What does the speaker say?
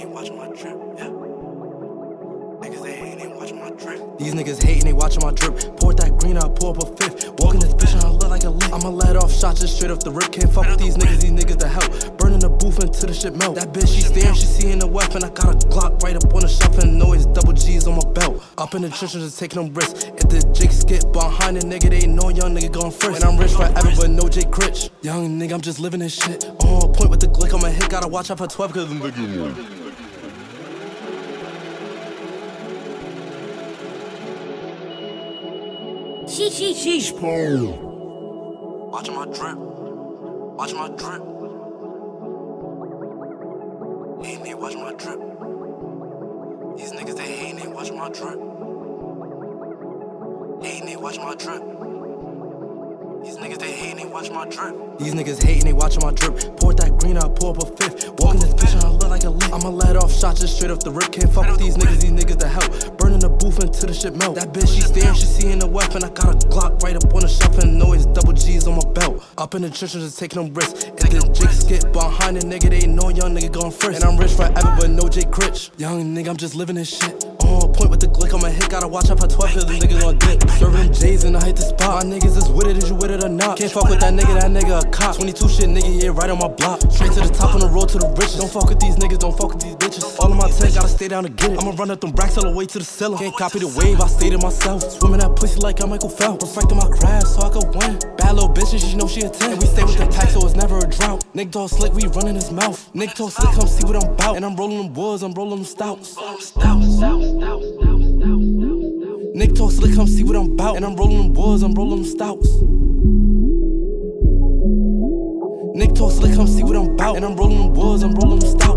ain't watching my drip, yeah. Niggas, they ain't watching my drip. These niggas hating, they watching my drip. Pour that green, I pour up a fifth. Walking this bitch and I look like a lick. I'ma let off shots just straight off the rip. Can't fuck with these niggas to help. Burning the booth until the shit melt. That bitch, she staring, she seeing the weapon. I got a Glock right up on the shelf and know it's double G's on my belt. Up in the trenches, just taking them risks. If the Jake skip behind the nigga, they know young nigga going first. And I'm rich forever, but no Jay Critch. Young nigga, I'm just living this shit. On point with the glick on my hit, gotta watch out for 12 cause I'm nigga. Sheesh, bro. Watching my drip. Watching my drip. Ain't watching my drip. These niggas, they ain't watching my drip. Ain't watching my drip. These niggas, they ain't watching my drip. These niggas hating, they watching my drip. Pour that green, I pour up a fifth. Walking this bitch and I look like a lick. I'ma let off shots just straight off the rip. Can't fuck with these niggas to help. Burning the booth until the shit melt. That bitch, she staring, she seeing the weapon. I got a Glock right up on the shelf and know it's double G's on my belt. Up in the trenches, just taking them risks. If the Jake skip behind the nigga, they know young nigga going first. And I'm rich forever, but no Jay Critch. Young nigga, I'm just living this shit. On point with the glick on my hit, gotta watch out for 12 cause them niggas on dip. Serving them J's and I hit the spot. My niggas is with it, is you with it or not? Can't fuck with that nigga a cop. 22 shit, nigga, yeah, right on my block. Straight to the top on the road to the riches. Don't fuck with these niggas, don't fuck with these bitches. All of my tech, gotta stay down to get it. I'ma run up them racks all the way to the ceiling. Can't copy the wave, I stayed it myself. Swimming that pussy like I'm Michael Phelps. Perfecting my craft so I could win. Bad little bitches, she know she a 10. And we stay with the pack so it's never a drought. Nick talk slick, we running his mouth. Nick talk slick, come see what I'm about. And I'm rolling them woods, I'm rolling them stouts. Nick talk slick, come see what I'm about. And I'm rolling them woods, I'm rolling them stouts. Nick talk slick, come see what I'm about. And I'm rolling them woods, I'm rolling them stouts.